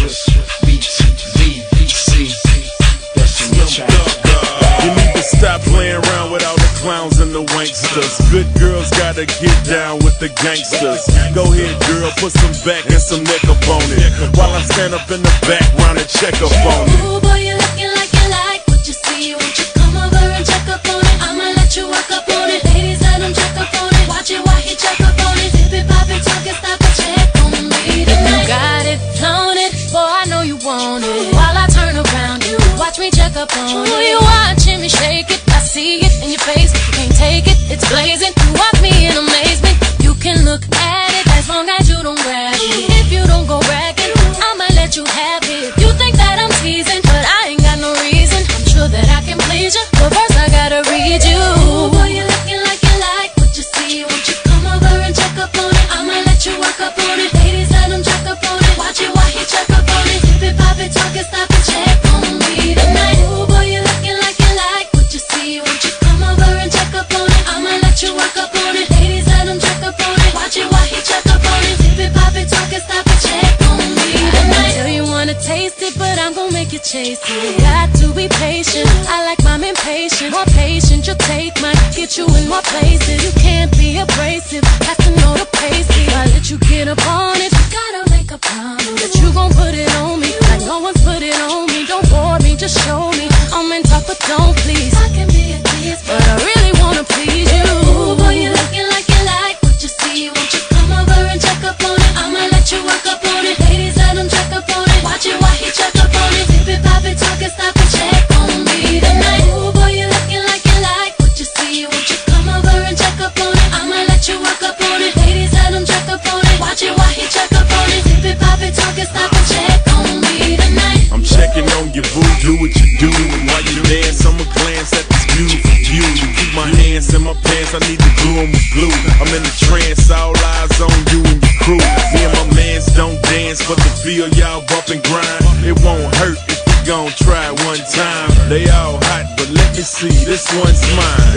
You need to stop playing around with all the clowns and the wanksters. Good girls gotta get down with the gangsters. Go ahead, girl, put some back and some neck up on it, while I stand up in the background and check up on it. Ooh, boy, you looking like you like what you see. Won't you come over and check up on it? I'ma let you work up on it. Ladies, let him check up on it. Watch it while he check up on it. Dip it, pop it, talk it, stop it, check on me tonight. You got it, flown it, boy, I know you want it. While I turn around, you watch me check up on it. Ooh, you watching me shake it, I see it in your face. You can't take it, it's blazing. You watch me in amazement. You can look at it as long as you don't grab it. If you don't go bragging, I'ma let you have it. You think that I'm teasing, but I ain't got no reason. I'm sure that I can please you, but first I gotta read you. Ooh, boy, you looking like you like what you see. Won't you come over and check up on it? I'ma let you work up on it. Ladies, let him check up on it. Watch it while he check up on it. Dip it, pop it, talk it, stop it, check on me tonight. Ooh, boy, you looking like you like what you see. Won't you come over and check up on it? I'ma let you work up on it. Ladies, let him check up on it. Watch it while he check up on it. Dip it, pop it, talk it, stop it, check on me tonight. Tell you wanna taste it, but I'm gon' make you chase it. Got to be patient, I like mine impatient. More patient, your take might get you in more places. You can't be abrasive, have to know the pace. I let you get up on it, you gotta make a promise that you gon' put it on me like no one's put it on me. Don't bore me, just show me I'm in top, but don't please. I can be a tease, but I really wanna please you. Ooh, boy, you looking like you like what you see. Won't you come over and check up on it? I'ma let you work up on it. Ladies, let him check up on it. Watch it while he check up on it. Dip it, pop it, talk it, stop it, check on me tonight. Ooh, boy, you looking like you like what you see. Won't you come over and check up on it? I'ma let you work up on it. Ladies, let him check up on it. Watch it while he check up on it. Dip it, pop it, talk it, stop it, check on me tonight. I'm checking on your boo, do what you do. And while you dance, I'ma glance at this beautiful view. Keep my hands in my pants, I need to glue 'em with glue. I'm in the trance, all eyes on you and your crew. Me and my mans don't dance, but the feel y'all bump and grind. It won't hurt if you gon' try it one time. They all hot, but let me see, this one's mine.